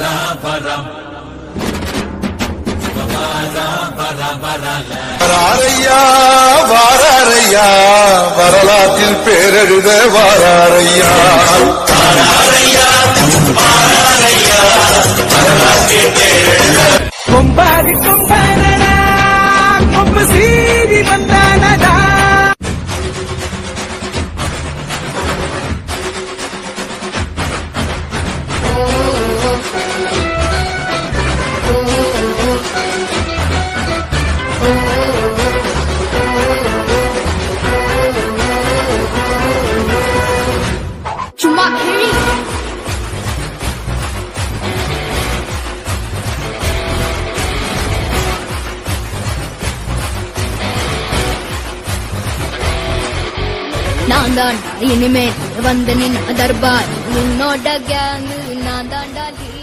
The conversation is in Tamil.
வாராரையா வாராரையா வரலாற்றில் பேரெழுத வாராரையா கொம்பாதி கொம்பானடா கொம்பு சீறி வந்தானடா சும்மா கிழி நான் தாண்டா இனிமேல் வந்து நின்ன தர்பார் உன்னோட கேங்கு நான் தாண்டா